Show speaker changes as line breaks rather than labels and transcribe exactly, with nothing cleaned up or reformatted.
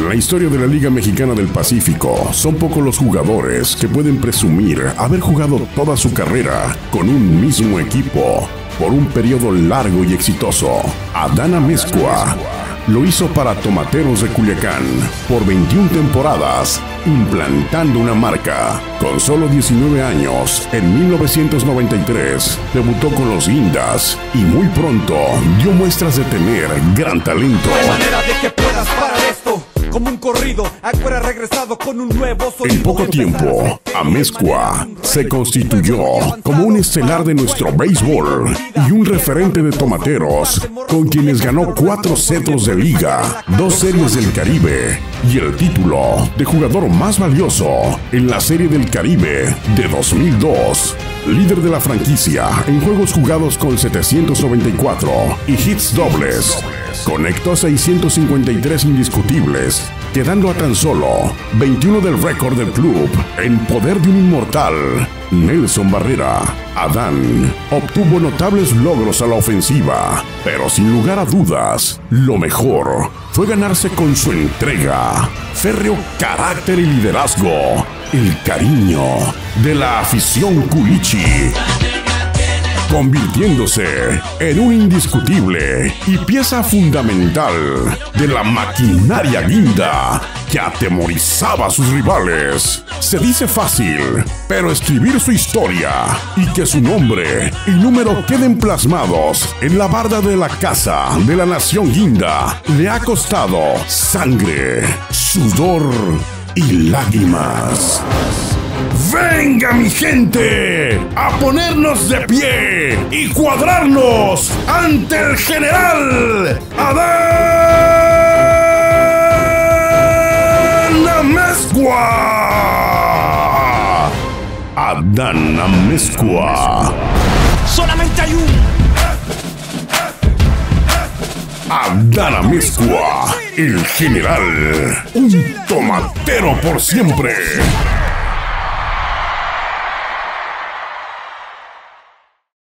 En la historia de la Liga Mexicana del Pacífico, son pocos los jugadores que pueden presumir haber jugado toda su carrera con un mismo equipo por un periodo largo y exitoso. Adán Amezcua lo hizo para Tomateros de Culiacán por veintiuna temporadas, implantando una marca. Con solo diecinueve años, en mil novecientos noventa y tres, debutó con los Indas y muy pronto dio muestras de tener gran talento.
No hay manera de que puedas parar esto. Como un corrido, Acuera regresado con un nuevo sonido.
En poco tiempo, Amezcua se constituyó como un estelar de nuestro béisbol y un referente de tomateros, con quienes ganó cuatro cetros de liga, dos series del Caribe y el título de jugador más valioso en la Serie del Caribe de dos mil dos. Líder de la franquicia en juegos jugados con setecientos noventa y cuatro y hits dobles. Conectó seiscientos cincuenta y tres indiscutibles, quedando a tan solo veintiuno del récord del club en poder de un inmortal, Nelson Barrera. Adán obtuvo notables logros a la ofensiva, pero sin lugar a dudas, lo mejor fue ganarse con su entrega, férreo carácter y liderazgo, el cariño de la afición culichi, convirtiéndose en un indiscutible y pieza fundamental de la maquinaria guinda que atemorizaba a sus rivales. Se dice fácil, pero escribir su historia y que su nombre y número queden plasmados en la barda de la casa de la nación guinda le ha costado sangre, sudor y lágrimas. ¡Venga, mi gente! ¡A ponernos de pie y cuadrarnos ante el general Adán Amezcua! Adán Amezcua.
Solamente hay un
Adán Amezcua, el general, un tomatero por siempre.